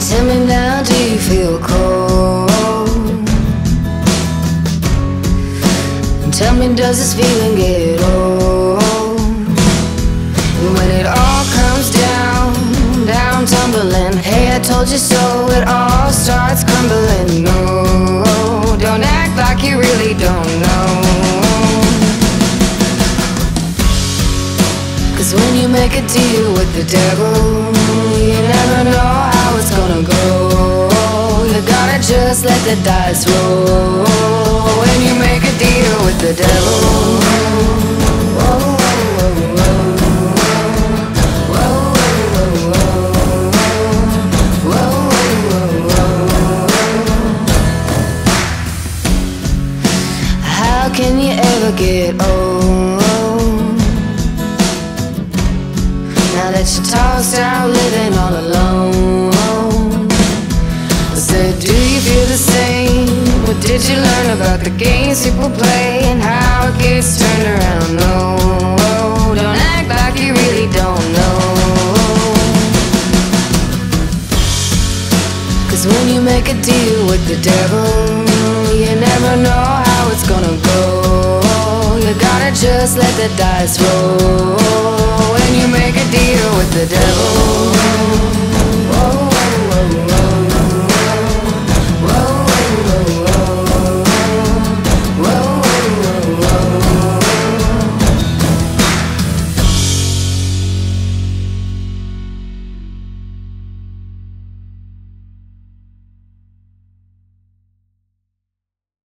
Tell me now, do you feel cold? Tell me, does this feeling get old? And when it all comes down, down tumbling, hey, I told you so, it all starts crumbling. No, don't act like you really don't know. 'Cause when you make a deal with the devil, you never know how it's gonna go. You gotta just let the dice roll. When you make a deal with the devil, whoa, whoa, whoa, whoa, whoa, whoa, whoa. How can you ever get old? Now that you're tossed out living all alone. I said, do you feel the same? What did you learn about the games people play and how it gets turned around? No, don't act like you really don't know. 'Cause when you make a deal with the devil, you never know how it's gonna go. You gotta just let the dice roll. When you make a deal with the devil,